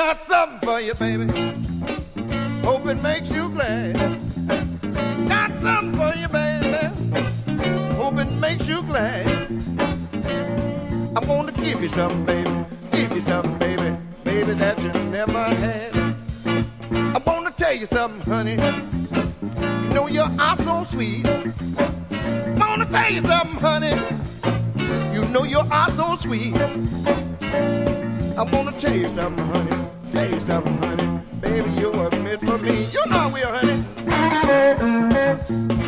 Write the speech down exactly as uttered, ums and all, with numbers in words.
got something for you, baby. Hope it makes you glad. Got something for you, baby. Hope it makes you glad. I'm gonna give you something, baby. Give you something, baby. Baby, that you never had. I'm gonna tell you something, honey. You know your eyes so sweet. I'm gonna tell you something, honey. You know your eyes so sweet. I'm gonna tell you something, honey. Tell you something, honey. Baby, you are meant for me. You know I will, honey.